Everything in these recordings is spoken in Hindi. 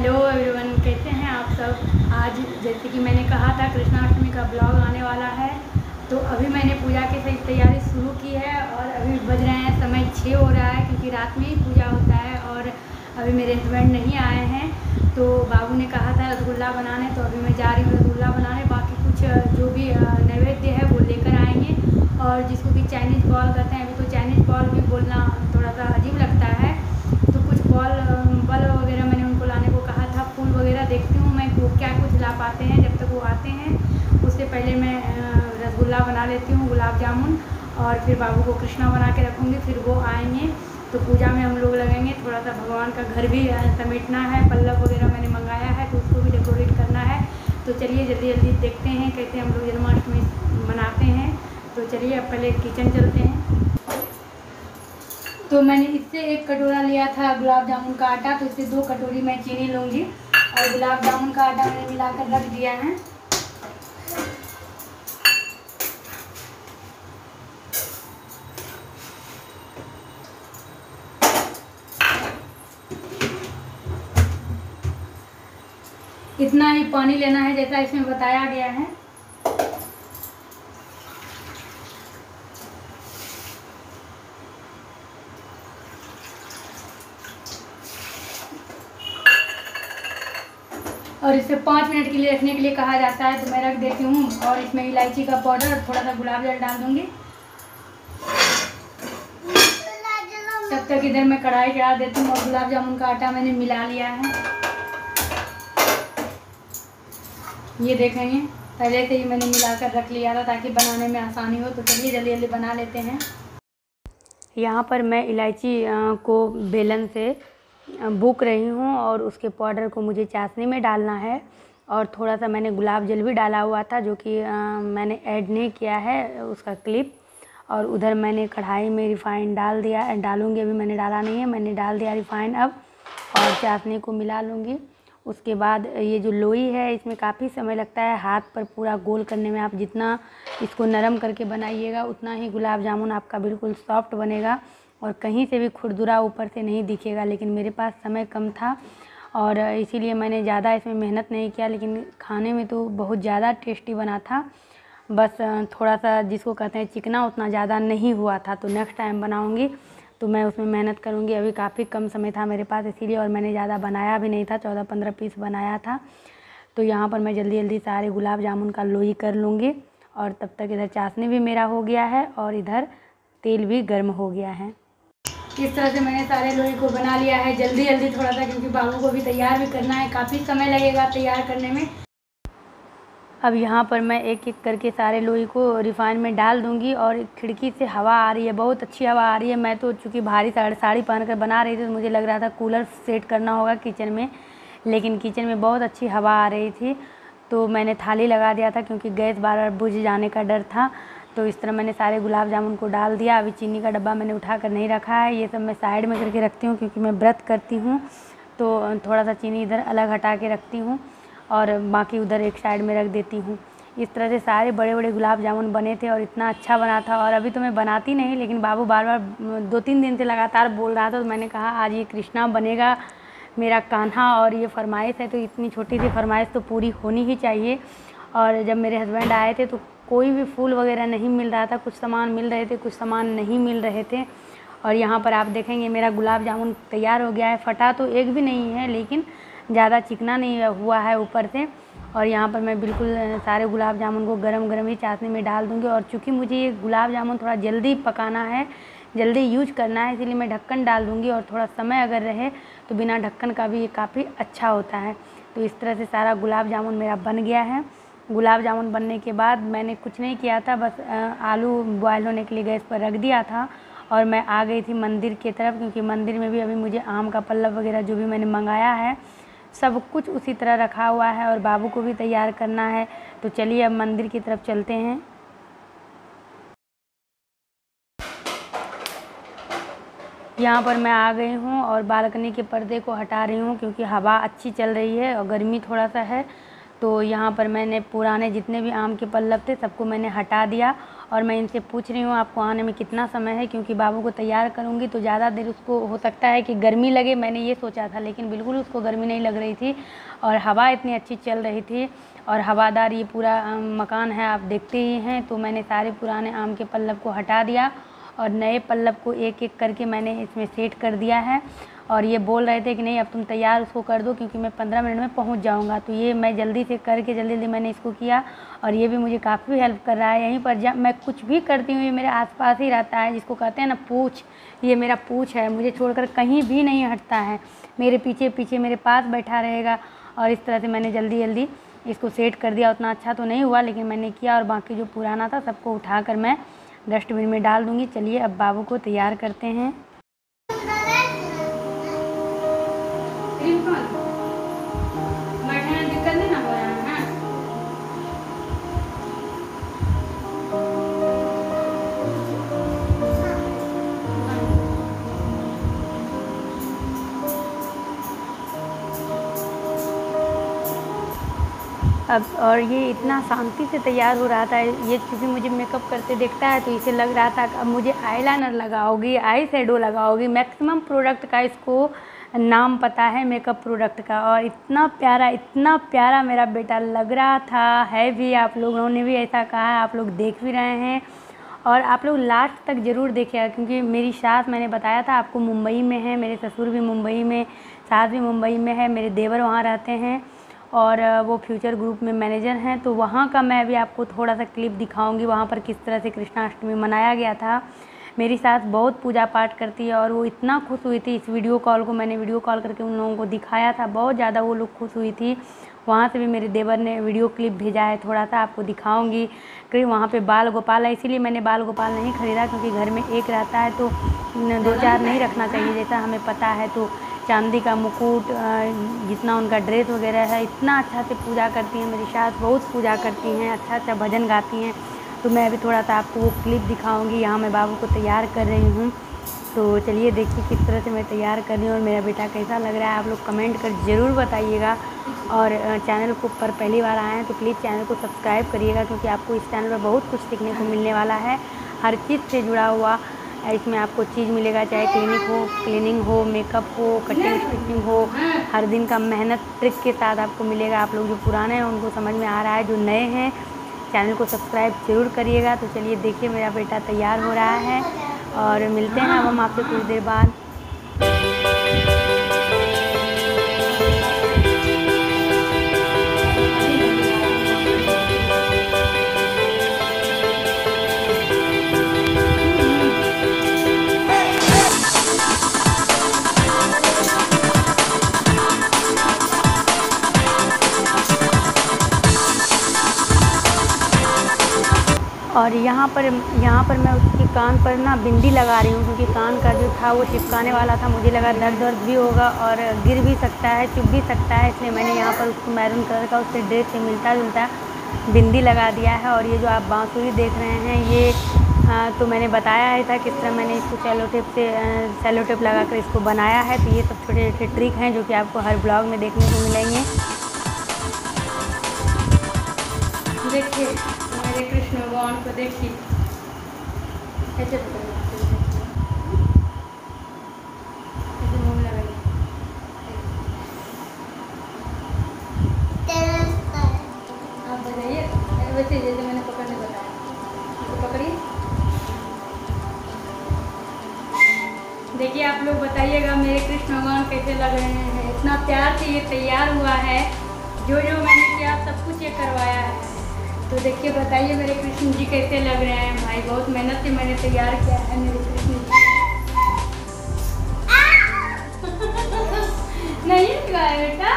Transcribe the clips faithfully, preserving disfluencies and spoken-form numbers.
हेलो एवरीवन, कैसे हैं आप सब। आज जैसे कि मैंने कहा था कृष्णाष्टमी का ब्लॉग आने वाला है, तो अभी मैंने पूजा की सही तैयारी शुरू की है और अभी बज रहे हैं समय छः हो रहा है, क्योंकि रात में ही पूजा होता है और अभी मेरे हस्बैंड नहीं आए हैं। तो बाबू ने कहा था रसगुल्ला बनाने, तो अभी मैं जा रही हूँ रसगुल्ला बनाने। बाकी कुछ जो भी नैवेद्य है वो लेकर आएंगे। और जिसको कि चाइनीज़ बॉल कहते हैं, अभी तो चाइनीज़ बॉल भी बोलना थोड़ा सा अजीब लगता है, तो कुछ बॉल बल्ब वगैरह मैंने उनको लाने को कहा था। फूल वगैरह देखती हूँ मैं वो क्या कुछ ला पाते हैं। जब तक वो आते हैं उससे पहले मैं रसगुल्ला बना लेती हूँ, गुलाब जामुन, और फिर बाबू को कृष्णा बना के रखूँगी। फिर वो आएंगे तो पूजा में हम लोग लगेंगे। थोड़ा सा भगवान का घर भी समेटना है, पल्लव वगैरह मैंने मंगाया है तो उसको भी डेकोरेट करना है। तो चलिए जल्दी जल्दी देखते हैं कैसे हम लोग जन्माष्टमी मनाते हैं। तो चलिए अब पहले किचन चलते हैं। तो मैंने इससे एक कटोरा लिया था गुलाब जामुन का आटा, तो इससे दो कटोरी मैं चीनी लूँगी। और गुलाब जामुन का आटा मैंने मिलाकर रख दिया है। इतना ही पानी लेना है जैसा इसमें बताया गया है। और इसे पाँच मिनट के लिए रखने के लिए कहा जाता है, तो मैं रख देती हूँ। और इसमें इलायची का पाउडर और थोड़ा सा गुलाब जल डाल दूँगी। तब तक इधर मैं कढ़ाई चढ़ा देती हूँ और गुलाब जामुन का आटा मैंने मिला लिया है। ये देखेंगे पहले से ही मैंने मिलाकर रख लिया था ताकि बनाने में आसानी हो। तो चलिए जल्दी जल्दी बना लेते हैं। यहाँ पर मैं इलायची को बेलन से बुक रही हूँ और उसके पाउडर को मुझे चाशनी में डालना है। और थोड़ा सा मैंने गुलाब जल भी डाला हुआ था, जो कि मैंने ऐड नहीं किया है उसका क्लिप। और उधर मैंने कढ़ाई में रिफ़ाइन डाल दिया, डालूँगी, अभी मैंने डाला नहीं है, मैंने डाल दिया रिफ़ाइन अब। और चाशनी को मिला लूँगी। उसके बाद ये जो लोई है इसमें काफ़ी समय लगता है हाथ पर पूरा गोल करने में। आप जितना इसको नरम करके बनाइएगा उतना ही गुलाब जामुन आपका बिल्कुल सॉफ्ट बनेगा और कहीं से भी खुरदुरा ऊपर से नहीं दिखेगा। लेकिन मेरे पास समय कम था और इसीलिए मैंने ज़्यादा इसमें मेहनत नहीं किया, लेकिन खाने में तो बहुत ज़्यादा टेस्टी बना था। बस थोड़ा सा जिसको कहते हैं चिकना उतना ज़्यादा नहीं हुआ था, तो नेक्स्ट टाइम बनाऊँगी तो मैं उसमें मेहनत करूँगी। अभी काफ़ी कम समय था मेरे पास इसीलिए, और मैंने ज़्यादा बनाया भी नहीं था, चौदह पंद्रह पीस बनाया था। तो यहाँ पर मैं जल्दी जल्दी सारे गुलाब जामुन का लोई कर लूँगी। और तब तक इधर चाशनी भी मेरा हो गया है और इधर तेल भी गर्म हो गया है। इस तरह से मैंने सारे लोई को बना लिया है जल्दी जल्दी थोड़ा सा, क्योंकि बाबू को भी तैयार भी करना है, काफ़ी समय लगेगा तैयार करने में। अब यहाँ पर मैं एक एक करके सारे लोई को रिफ़ाइन में डाल दूँगी। और खिड़की से हवा आ रही है, बहुत अच्छी हवा आ रही है। मैं तो चूँकि भारी साड़ी पहन कर बना रही थी तो मुझे लग रहा था कूलर सेट करना होगा किचन में, लेकिन किचन में बहुत अच्छी हवा आ रही थी। तो मैंने थाली लगा दिया था क्योंकि गैस बार बार बुझ जाने का डर था। तो इस तरह मैंने सारे गुलाब जामुन को डाल दिया। अभी चीनी का डब्बा मैंने उठा कर नहीं रखा है, ये सब मैं साइड में करके रखती हूँ क्योंकि मैं व्रत करती हूँ। तो थोड़ा सा चीनी इधर अलग हटा के रखती हूँ और बाकी उधर एक साइड में रख देती हूँ। इस तरह से सारे बड़े बड़े गुलाब जामुन बने थे और इतना अच्छा बना था। और अभी तो मैं बनाती नहीं, लेकिन बाबू बार बार दो तीन दिन से लगातार बोल रहा था, तो मैंने कहा आज ये कृष्णा बनेगा मेरा कान्हा और ये फरमाइश है, तो इतनी छोटी सी फरमाइश तो पूरी होनी ही चाहिए। और जब मेरे हस्बैंड आए थे तो कोई भी फूल वगैरह नहीं मिल रहा था, कुछ सामान मिल रहे थे, कुछ सामान नहीं मिल रहे थे। और यहाँ पर आप देखेंगे मेरा गुलाब जामुन तैयार हो गया है। फटा तो एक भी नहीं है, लेकिन ज़्यादा चिकना नहीं हुआ है ऊपर से। और यहाँ पर मैं बिल्कुल सारे गुलाब जामुन को गरम गरम ही चाशनी में डाल दूँगी। और चूँकि मुझे ये गुलाब जामुन थोड़ा जल्दी पकाना है, जल्दी यूज करना है, इसीलिए मैं ढक्कन डाल दूँगी। और थोड़ा समय अगर रहे तो बिना ढक्कन का भी ये काफ़ी अच्छा होता है। तो इस तरह से सारा गुलाब जामुन मेरा बन गया है। गुलाब जामुन बनने के बाद मैंने कुछ नहीं किया था, बस आलू बॉयल होने के लिए गैस पर रख दिया था और मैं आ गई थी मंदिर की तरफ, क्योंकि मंदिर में भी अभी मुझे आम का पल्लव वगैरह जो भी मैंने मंगाया है सब कुछ उसी तरह रखा हुआ है और बाबू को भी तैयार करना है। तो चलिए अब मंदिर की तरफ चलते हैं। यहाँ पर मैं आ गई हूँ और बालकनी के पर्दे को हटा रही हूँ क्योंकि हवा अच्छी चल रही है और गर्मी थोड़ा सा है। तो यहाँ पर मैंने पुराने जितने भी आम के पल्लव थे सबको मैंने हटा दिया और मैं इनसे पूछ रही हूँ आपको आने में कितना समय है, क्योंकि बाबू को तैयार करूँगी तो ज़्यादा देर उसको हो सकता है कि गर्मी लगे, मैंने ये सोचा था, लेकिन बिल्कुल उसको गर्मी नहीं लग रही थी और हवा इतनी अच्छी चल रही थी और हवादार ये पूरा मकान है, आप देखते ही हैं। तो मैंने सारे पुराने आम के पल्लव को हटा दिया और नए पल्लव को एक एक करके मैंने इसमें सेट कर दिया है। और ये बोल रहे थे कि नहीं अब तुम तैयार उसको कर दो क्योंकि मैं पंद्रह मिनट में पहुंच जाऊंगा, तो ये मैं जल्दी से करके जल्दी जल्दी मैंने इसको किया और ये भी मुझे काफ़ी हेल्प कर रहा है। यहीं पर जब मैं कुछ भी करती हूँ ये मेरे आसपास ही रहता है, जिसको कहते हैं ना पूछ, ये मेरा पूछ है, मुझे छोड़कर कहीं भी नहीं हटता है, मेरे पीछे पीछे मेरे पास बैठा रहेगा। और इस तरह से मैंने जल्दी जल्दी इसको सेट कर दिया। उतना अच्छा तो नहीं हुआ लेकिन मैंने किया और बाकी जो पुराना था सबको उठाकर मैं डस्टबिन में डाल दूँगी। चलिए अब बाबू को तैयार करते हैं। बैठने में दिक्कत नहीं ना हो रहा है। अब और ये इतना शांति से तैयार हो रहा था, ये क्योंकि मुझे मेकअप करते देखता है तो इसे लग रहा था कि अब मुझे आईलाइनर लगाओगी, आई शैडो लगाओगी, मैक्सिमम प्रोडक्ट का इसको नाम पता है मेकअप प्रोडक्ट का। और इतना प्यारा इतना प्यारा मेरा बेटा लग रहा था, है भी, आप लोगों ने भी ऐसा कहा है, आप लोग देख भी रहे हैं और आप लोग लास्ट तक ज़रूर देखिएगा क्योंकि मेरी सास, मैंने बताया था आपको, मुंबई में है, मेरे ससुर भी मुंबई में, सास भी मुंबई में है, मेरे देवर वहाँ रहते हैं और वो फ्यूचर ग्रुप में मैनेजर हैं। तो वहाँ का मैं भी आपको थोड़ा सा क्लिप दिखाऊंगी, वहाँ पर किस तरह से कृष्णाष्टमी मनाया गया था। मेरी सास बहुत पूजा पाठ करती है और वो इतना खुश हुई थी इस वीडियो कॉल को, मैंने वीडियो कॉल करके उन लोगों को दिखाया था, बहुत ज़्यादा वो लोग खुश हुई थी। वहाँ से भी मेरे देवर ने वीडियो क्लिप भेजा है, थोड़ा सा आपको दिखाऊंगी। कि वहाँ पे बाल गोपाल है, इसीलिए मैंने बाल गोपाल नहीं ख़रीदा क्योंकि घर में एक रहता है तो दो चार नहीं रखना चाहिए, जैसा हमें पता है। तो चांदी का मुकुट, जितना उनका ड्रेस वगैरह है, इतना अच्छा से पूजा करती हैं मेरी सास, बहुत पूजा करती हैं, अच्छा अच्छा भजन गाती हैं। तो मैं अभी थोड़ा सा आपको वो क्लिप दिखाऊंगी। यहाँ मैं बाबू को तैयार कर रही हूँ, तो चलिए देखिए किस तरह से मैं तैयार कर रही हूँ और मेरा बेटा कैसा लग रहा है, आप लोग कमेंट कर ज़रूर बताइएगा। और चैनल को पर पहली बार आए हैं तो प्लीज़ चैनल को सब्सक्राइब करिएगा क्योंकि आपको इस चैनल पर बहुत कुछ सीखने को मिलने वाला है, हर चीज़ से जुड़ा हुआ इसमें आपको चीज़ मिलेगा, चाहे क्लिनिक हो, क्लीनिंग हो, मेकअप हो, कटिंग स्टिचिंग हो, हर दिन का मेहनत ट्रिक के साथ आपको मिलेगा। आप लोग जो पुराने हैं उनको समझ में आ रहा है, जो नए हैं चैनल को सब्सक्राइब ज़रूर करिएगा। तो चलिए देखिए मेरा बेटा तैयार हो रहा है और मिलते हैं अब हम आपसे कुछ देर बाद। और यहाँ पर यहाँ पर मैं उसके कान पर ना बिंदी लगा रही हूँ क्योंकि कान का जो था वो चिपकाने वाला था, मुझे लगा दर्द दर्द भी होगा और गिर भी सकता है, चुभ भी सकता है, इसलिए मैंने यहाँ पर उसको मैरून कलर का उसके ड्रेस से मिलता जुलता बिंदी लगा दिया है। और ये जो आप बांसुरी देख रहे हैं ये आ, तो मैंने बताया है था किस तरह मैंने इसको सेलो टेप से सेलो टेप लगा कर इसको बनाया है। तो ये सब छोटे छोटे ट्रिक हैं जो कि आपको हर ब्लॉग में देखने को मिलेंगे। देखिए मेरे कृष्ण भगवान को देखिए कैसे आप बताइए वैसे जैसे मैंने पकड़ने बताया तो पकड़िए। देखिए आप लोग बताइएगा मेरे कृष्ण भगवान कैसे लग रहे हैं, इतना प्यार से ये तैयार हुआ है, जो जो मैंने किया सब कुछ ये करवाया है। तो देखिए बताइए मेरे कृष्ण जी कैसे लग रहे हैं। भाई बहुत मेहनत से मैंने तैयार किया है मेरे कृष्ण जी। नहीं लगा बेटा,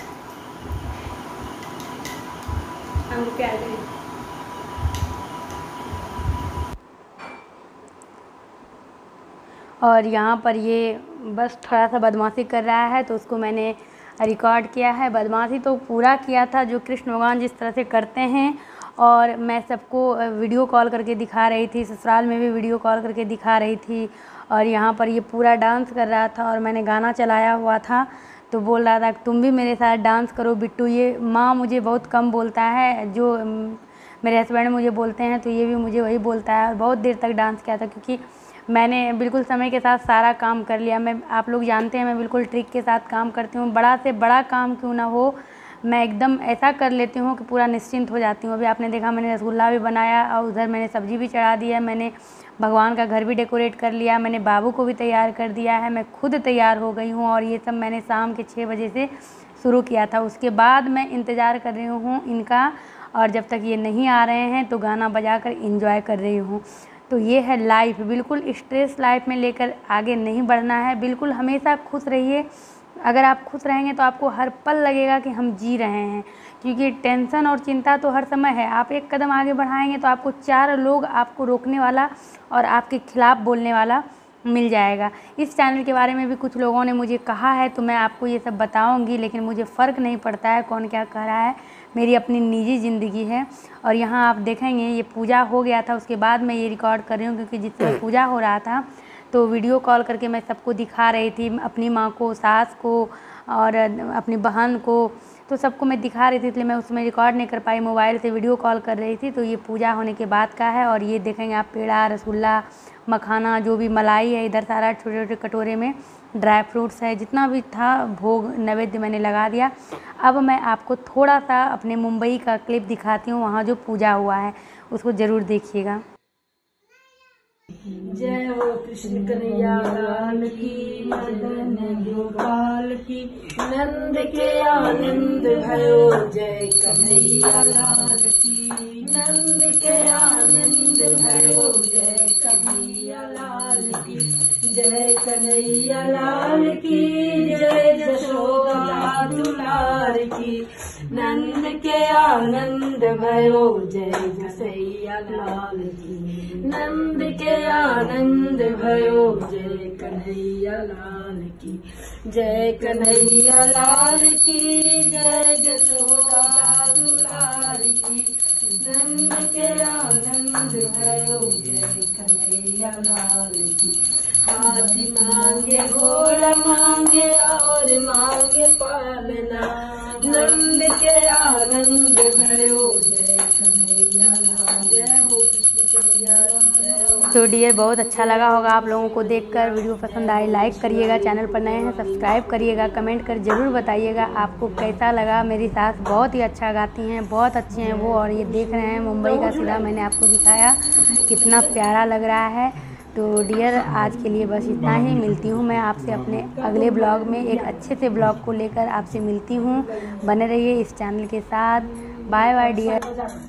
हमको प्यार करिए। और यहाँ पर ये बस थोड़ा सा बदमाशी कर रहा है तो उसको मैंने रिकॉर्ड किया है। बदमाशी तो पूरा किया था जो कृष्ण भगवान जिस तरह से करते हैं, और मैं सबको वीडियो कॉल करके दिखा रही थी, ससुराल में भी वीडियो कॉल करके दिखा रही थी। और यहाँ पर ये पूरा डांस कर रहा था और मैंने गाना चलाया हुआ था तो बोल रहा था तुम भी मेरे साथ डांस करो बिट्टू। ये माँ मुझे बहुत कम बोलता है, जो मेरे हस्बैंड मुझे बोलते हैं तो ये भी मुझे वही बोलता है। बहुत देर तक डांस किया था क्योंकि मैंने बिल्कुल समय के साथ सारा काम कर लिया। मैं, आप लोग जानते हैं, मैं बिल्कुल ट्रिक के साथ काम करती हूँ। बड़ा से बड़ा काम क्यों ना हो, मैं एकदम ऐसा कर लेती हूँ कि पूरा निश्चिंत हो जाती हूँ। अभी आपने देखा मैंने रसगुल्ला भी बनाया और उधर मैंने सब्ज़ी भी चढ़ा दी है। मैंने भगवान का घर भी डेकोरेट कर लिया, मैंने बाबू को भी तैयार कर दिया है, मैं खुद तैयार हो गई हूँ। और ये सब मैंने शाम के छः बजे से शुरू किया था। उसके बाद मैं इंतज़ार कर रही हूँ इनका, और जब तक ये नहीं आ रहे हैं तो गाना बजा कर इंजॉय कर रही हूँ। तो ये है लाइफ। बिल्कुल स्ट्रेस लाइफ में लेकर आगे नहीं बढ़ना है, बिल्कुल हमेशा खुश रहिए। अगर आप खुश रहेंगे तो आपको हर पल लगेगा कि हम जी रहे हैं, क्योंकि टेंशन और चिंता तो हर समय है। आप एक कदम आगे बढ़ाएंगे तो आपको चार लोग आपको रोकने वाला और आपके खिलाफ़ बोलने वाला मिल जाएगा। इस चैनल के बारे में भी कुछ लोगों ने मुझे कहा है तो मैं आपको ये सब बताऊंगी, लेकिन मुझे फ़र्क नहीं पड़ता है कौन क्या कह रहा है, मेरी अपनी निजी ज़िंदगी है। और यहाँ आप देखेंगे ये पूजा हो गया था, उसके बाद मैं ये रिकॉर्ड कर रही हूँ क्योंकि जिस समय पूजा हो रहा था तो वीडियो कॉल करके मैं सबको दिखा रही थी, अपनी माँ को, सास को और अपनी बहन को, तो सबको मैं दिखा रही थी, इसलिए मैं उसमें रिकॉर्ड नहीं कर पाई, मोबाइल से वीडियो कॉल कर रही थी। तो ये पूजा होने के बाद का है। और ये देखेंगे आप पेड़ा, रसगुल्ला, मखाना, जो भी मलाई है, इधर सारा छोटे छोटे कटोरे में ड्राई फ्रूट्स है, जितना भी था भोग नैवेद्य मैंने लगा दिया। अब मैं आपको थोड़ा सा अपने मुंबई का क्लिप दिखाती हूँ, वहाँ जो पूजा हुआ है उसको ज़रूर देखिएगा। जय हो कृष्ण कन्हैया लाल की, मदन गोपाल की, नंद के आनंद भयो। जय कन्हैया लाल की, नंद के आनंद भयो। जय कन्हैया लाल की, जय कन्हैया लाल की, जय जशोदा दुलार की, नंद के आनंद भयो। जय कन्हैया लाल की, नंद के आनंद भयो। जय कन्हैया लाल की, जय कन्हैया लाल की, जय जशोदा दुलार की, नंद के आनंद भयो। जय कन्हैया लाल की, हाथी मांगे घोड़ा मांगे और मांगे पालना, नंद के आनंद भयो। जय कन्हैया लाल। जय हो कृष्ण कन्हैया। तो डियर बहुत अच्छा लगा होगा आप लोगों को देखकर। वीडियो पसंद आए लाइक करिएगा, चैनल पर नए हैं सब्सक्राइब करिएगा, कमेंट कर ज़रूर बताइएगा आपको कैसा लगा। मेरी सास बहुत ही अच्छा गाती हैं, बहुत अच्छी हैं वो। और ये देख रहे हैं मुंबई का सीधा मैंने आपको दिखाया, कितना प्यारा लग रहा है। तो डियर आज के लिए बस इतना ही। मिलती हूँ मैं आपसे अपने अगले ब्लॉग में, एक अच्छे से ब्लॉग को लेकर आपसे मिलती हूँ। बने रहिए इस चैनल के साथ। Bye bye dear.